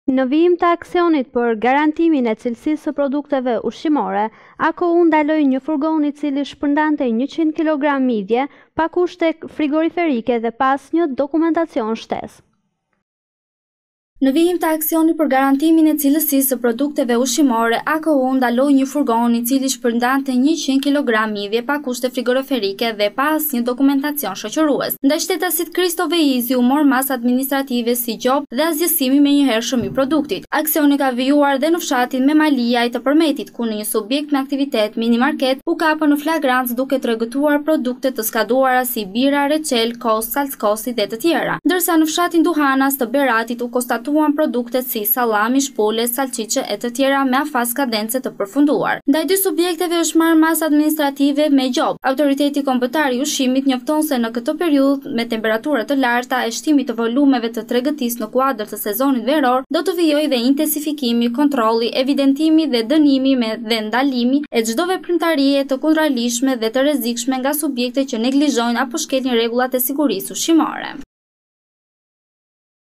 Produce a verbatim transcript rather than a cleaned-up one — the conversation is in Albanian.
Në vijim të aksionit për garantimin e cilësisë së produkteve ushqimore, A K U ndaloi një furgon i cili shpërndante njëqind kilogram midje pa kushte frigoriferike dhe pas një dokumentacion shtesë. Në vijim të aksionit për garantimin e cilësisë së produkteve ushqimore, A K U ndaloi një furgon i cili shpërndante njëqind kilogram midje pa kushte frigoriferike dhe pa asnjë dokumentacion shoqërues. Ndaj shtetasit Kristo Veizi u mor masë administrative si gjop dhe azgjësimi me njëhershëm i produktit. Aksioni ka vijuar dhe në fshatin me Malia i të Përmetit, ku në një subjekt me aktivitet minimarket u kapën në flagrancë duke tregëtuar produkte të skaduara si bira, reçel, kos, salskosi dhe të tjera. Ndërsa në fshatin Duhanas të Beratit u konstatuan produktet si sallami, shpole, salcice e të tjera me afas kadence të përfunduar. Ndaj dy subjekteve është marrë masë administrative me gjop. Autoriteti kombëtar i ushqimit njofton se në këtë periudhë me temperatura të larta e shtimit të volumeve të tregëtisë në kuadër të sezonit veror, do të vijojë dhe intensifikimi, kontrolli, evidentimi dhe dënimi me dhe ndalimi e çdo veprimtarie të kundërligjshme dhe të rrezikshme nga subjekte që neglizhojnë apo shkelin rregullat e sigurisë ushqimore.